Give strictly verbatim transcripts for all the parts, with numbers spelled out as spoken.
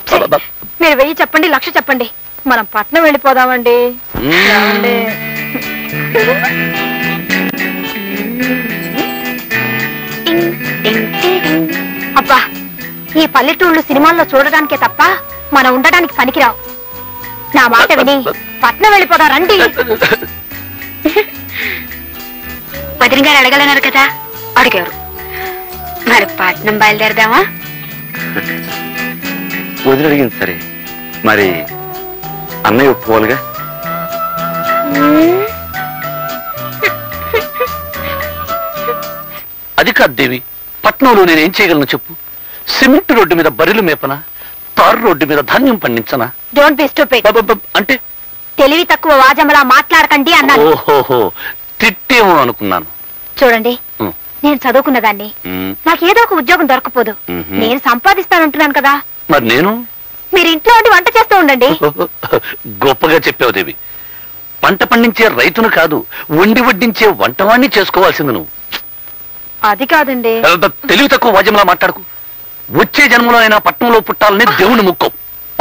మీరు వెయ్యి చెప్పండి, లక్ష చెప్పండి, మనం పట్నం వెళ్ళిపోదామండి. అబ్బా, ఈ పల్లెటూళ్ళు సినిమాల్లో చూడడానికే తప్ప మనం ఉండడానికి పనికిరావు. నా మాట విని పట్నం వెళ్ళిపోదా రండి. వదిన గారు అడగలన్నారు కదా, అడిగారు. మరి పట్నం బయలుదేరదామా? వదిలి అడిగింది సరే, మరి అన్నయ్య ఒప్పుకోవాలిగా. అది కాదు దేవి, పట్నంలో నేనేం చేయగలను చెప్పు? సిమెంట్ రోడ్డు మీద బర్రెలు మేపనా, తారు రోడ్డు మీద ధాన్యం పండించనా? Don't be stupid. అంటే తెలివి తక్కువ వాజమ్మలా మాట్లాడకండి అన్నాను. ఓహోహో, తిట్టేమో అనుకున్నాను. చూడండి, నేను చదువుకున్న దాన్ని, నాకేదో ఒక ఉద్యోగం దొరకపోదు. నేను సంపాదిస్తానంటున్నాను కదా. మరి నేను? మీరు ఇంట్లో ఉండి వంట చేస్తూ ఉండండి. గొప్పగా చెప్పావు దేవి. పంట పండించే రైతును కాదు, వండి వడ్డించే వంటవాణ్ణి చేసుకోవాల్సింది నువ్వు. అది కాదండి. తెలివి తక్కువ వాద్యంలా మాట్లాడుకు. వచ్చే జన్మలో అయినా పట్నంలో పుట్టాలని దేవుని ముక్కం.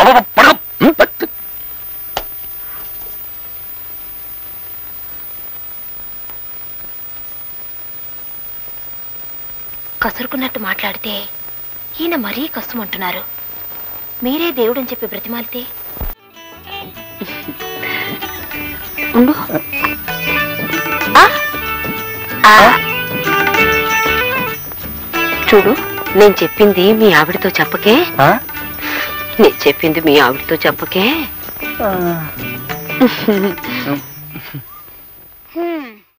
కసురుకున్నట్టు మాట్లాడితే ఈయన మరీ కష్టమంటున్నారు. మీరే దేవుడని చెప్పి బ్రతిమాలితే చూడు, నేను చెప్పింది మీ ఆవిడతో చెప్పకే. నేను చెప్పింది మీ ఆవిడతో చెప్పకే.